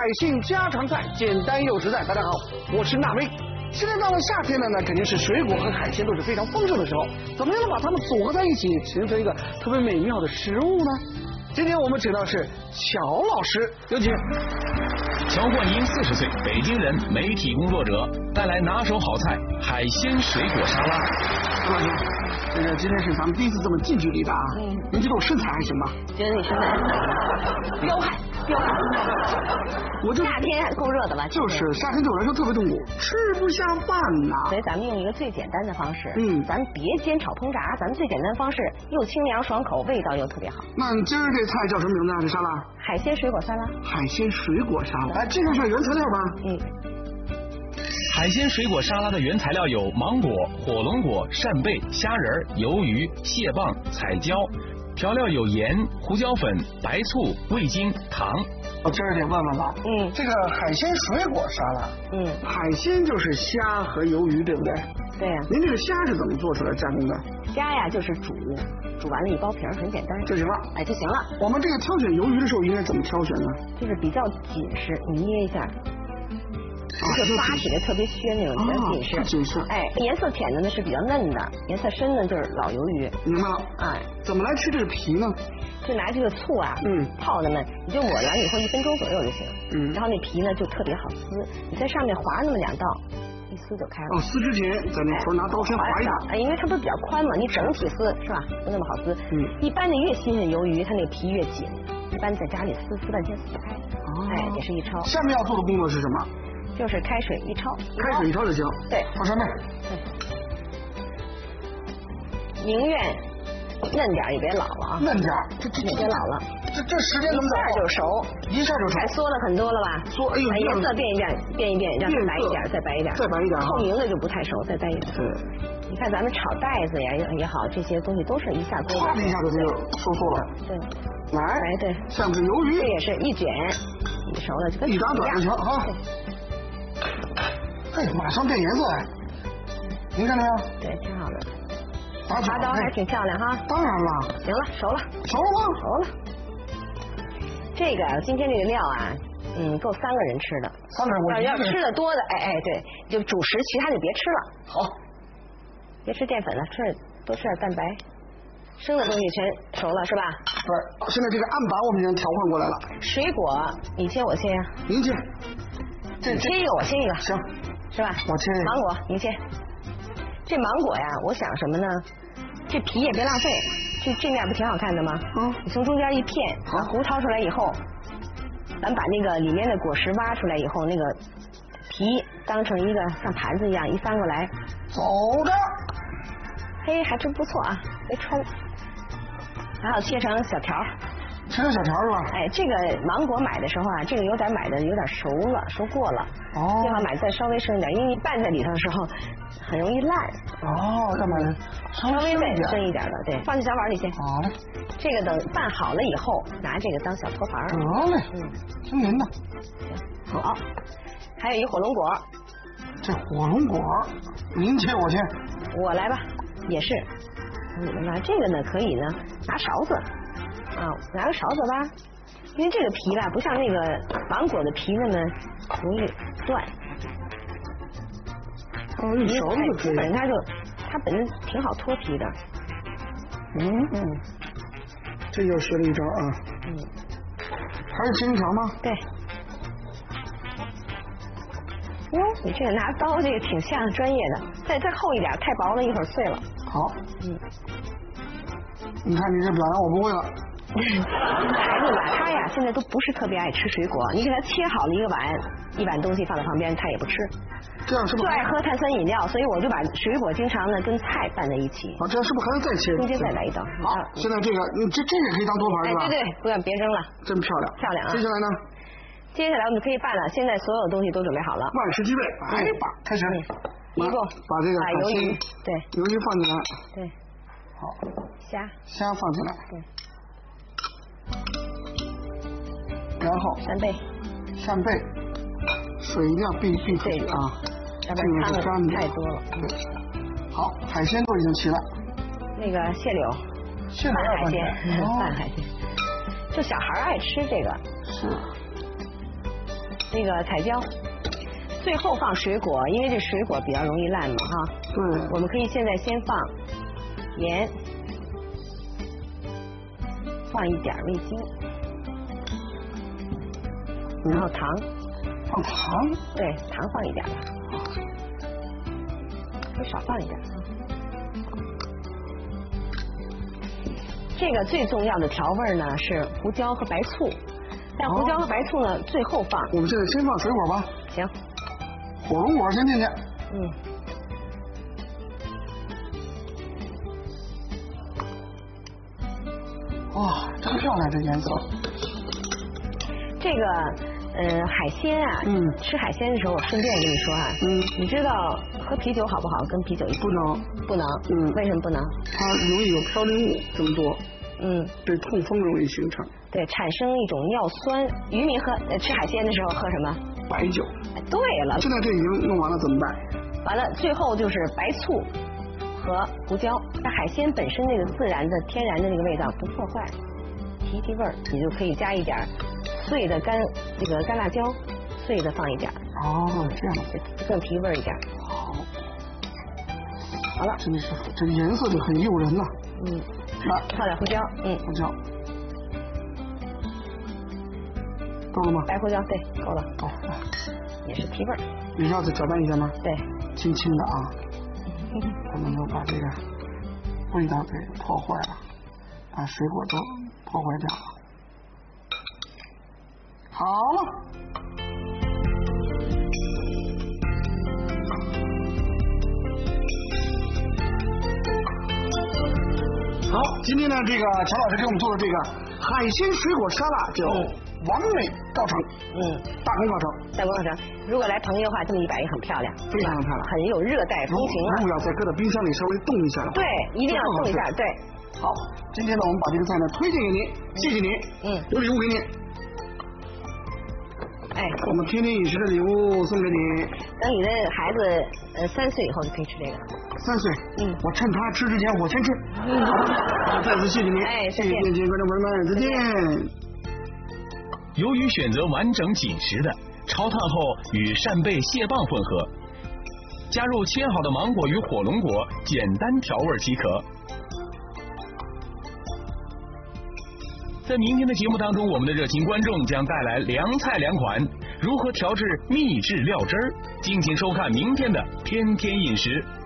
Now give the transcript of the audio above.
姓家常菜，简单又实在。大家好，我是纳威。现在到了夏天呢，那肯定是水果和海鲜都是非常丰盛的时候。怎么样能把它们组合在一起，形成一个特别美妙的食物呢？今天我们请到是乔老师，有请。 乔冠英40岁，北京人，媒体工作者，带来拿手好菜——海鲜水果沙拉。 乔老师，这个今天是咱们第一次这么近距离的啊。您觉得我身材还行吧？ 觉得你身材彪悍。 我就夏天够热的吧？ 就是夏天对我来说特别痛苦，吃不下饭呐。 所以咱们用一个最简单的方式，咱们别煎炒烹炸，咱们最简单的方式又清凉爽口，味道又特别好。 那你今儿这菜叫什么名字啊？这沙拉？ 海鲜水果沙拉。 海鲜水果沙拉，来介绍一下原材料吧。 海鲜水果沙拉的原材料有芒果、火龙果、扇贝、虾仁、鱿鱼、蟹棒、彩椒。调料有盐、胡椒粉、白醋、味精、糖。 我今儿得问问了，这个海鲜水果沙拉，海鲜就是虾和鱿鱼，对不对？ 对呀。 您这个虾是怎么做出来加工的？ 虾呀，就是煮完了一剥皮儿，很简单就行了。 哎，就行了。 我们这个挑选鱿鱼的时候应该怎么挑选呢？ 就是比较紧实，你捏一下。就扒起来特别暄那种，比较紧实。哎，颜色浅的呢是比较嫩的，颜色深的就是老鱿鱼。 明白了。哎，怎么来吃这个皮呢？ 就拿这个醋啊，泡它们，你就抹完了以后1分钟左右就行。然后那皮呢就特别好撕，你在上面划那么2道，一撕就开了。 撕之前在那头拿刀先划一下。 哎，因为它不是比较宽嘛，你整体撕是吧？不那么好撕。一般的越新鲜鱿鱼，它那个皮越紧，一般在家里撕半天撕不开。哎，也是一焯。 下面要做的工作是什么？ 就是开水一焯， 开水一焯就行。 对， 放扇贝。 宁愿嫩点也别老了啊。 嫩点， 也别老了。 这时间怎么一下就熟， 一下就熟。 还缩了很多了吧？ 缩，哎呦， 颜色变一变，让它白一点，再白一点， 再白一点。 透明的就不太熟，再白一点。 对。 你看咱们炒带子呀也好，这些东西都是一下锅。 唰的一下子就收缩了。 对。 来。 哎，对。 下面是鱿鱼。 这也是一卷，一熟了就跟一打短就行啊。哎，马上变颜色哎！您看没有？ 对，挺好的。 拔刀还挺漂亮哈。 当然了。 行了，熟了。 熟了吗？ 熟了。这个今天这个料啊，够3个人吃的。 3个人， 要吃的多的，哎，对，就主食，其他就别吃了。 好。 别吃淀粉了，多吃点蛋白。生的东西全熟了是吧？ 对，现在这个案板我们已经调换过来了。 水果，你切我切呀？ 您切。 你切一个，我切一个。 行。 是吧？ 我切一个。 芒果，你切。这芒果呀，我想什么呢？这皮也别浪费，这面不挺好看的吗？你从中间一片，把核掏出来以后，咱把那个里面的果实挖出来以后，那个皮当成一个像盘子一样一翻过来， 走着。 嘿，还真不错啊，别抽。然后切成小条。 切成小条是吧？ 哎，这个芒果买的时候啊，这个买的有点熟了，熟过了。最好买再稍微生一点，因为你拌在里头的时候很容易烂。 要买稍微再深一点的，对，放进小碗里先。 好嘞。 这个等拌好了以后，拿这个当小托盘。 得嘞。听您的。 行。好。还有一火龙果。 这火龙果，您切我切。 我来吧，也是。你们拿这个呢，可以呢拿勺子。拿个勺子吧，因为这个皮吧不像那个芒果的皮那么容易断。 用勺子就可以。 它本身挺好脱皮的。 这又学了一招啊。还是切成条吗？ 对。你这个拿刀这个挺像专业的，再厚一点，太薄了一会儿碎了。 好。你看你这表扬我不会了。 孩子吧，他呀现在都不是特别爱吃水果，你给他切好了一碗东西放在旁边，他也不吃。 这样是不是？ 就爱喝碳酸饮料，所以我就把水果经常呢跟菜拌在一起。 这样是不是还要再切？ 中间再来一刀。 好，现在这个这也可以当托盘是吧？ 对，不要别扔了。 真漂亮。 漂亮啊！ 接下来呢？ 接下来我们可以拌了，现在所有东西都准备好了。 万事俱备，开始。 一共把这个鱿鱼，对， 鱿鱼放进来。 对。 好。虾放进来。 对。 然后扇贝，水一定要避出去啊， 要不然汤太多了。 对。好，海鲜都已经齐了。 那个蟹柳拌海鲜，拌海鲜，就小孩爱吃这个。 是。 那个彩椒，最后放水果，因为这水果比较容易烂嘛哈。 对。 我们可以现在先放盐，放一点味精，然后糖。 放糖？ 对，糖放一点吧，可以少放一点。这个最重要的调味呢是胡椒和白醋，但胡椒和白醋呢最后放。 我们现在先放水果吧。 行。 火龙果先进去。哇，真漂亮这颜色。 这个海鲜啊，吃海鲜的时候，我顺便跟你说啊，你知道喝啤酒好不好？跟啤酒一起不能， 不能，为什么不能？ 它容易有嘌呤物这么多，对痛风容易形成， 对，产生一种尿酸。渔民吃海鲜的时候喝什么？ 白酒。 对了， 现在这已经弄完了，怎么办？ 完了，最后就是白醋和胡椒。那海鲜本身那个自然的、天然的那个味道不破坏，提味儿，你就可以加一点碎的干辣椒，碎的放一点。 哦，这样更提味一点。 好， 好了， 真的是这个颜色就很诱人呐。 来放点胡椒， 胡椒够了吗？ 白胡椒对，够了， 够了， 也是提味儿。 你要再搅拌一下吗？ 对， 轻轻的啊，不能够把这个味道给破坏了，把水果都破坏掉了。好了。好，今天呢，这个乔老师给我们做的这个海鲜水果沙拉就完美告成，大功告成， 大功告成。如果来朋友的话，这么一摆也很漂亮， 非常漂亮， 很有热带风情啊。 如果要再搁到冰箱里稍微冻一下了， 对，一定要冻一下，对。 好，今天呢，我们把这个菜呢推荐给您，谢谢您，有礼物给您。 哎， 我们天天饮食的礼物送给你。 等你的孩子3岁以后就可以吃这个。 3岁，我趁他吃之前我先吃。再次谢谢您，谢谢电视观众朋友们，再见。 由于选择完整紧实的，焯烫后与扇贝、蟹棒混合，加入切好的芒果与火龙果，简单调味即可。在明天的节目当中，我们的热情观众将带来凉菜2款，如何调制秘制料汁儿？敬请收看明天的天天饮食。